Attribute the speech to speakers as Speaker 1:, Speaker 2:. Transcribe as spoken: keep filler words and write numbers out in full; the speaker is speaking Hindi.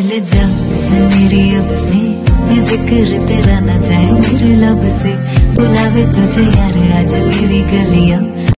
Speaker 1: मिल जा मेरी अब से, मैं जिक्र तेरा ना जाए मेरे लब से। बुलावे तुझे यार आज मेरी गलियां,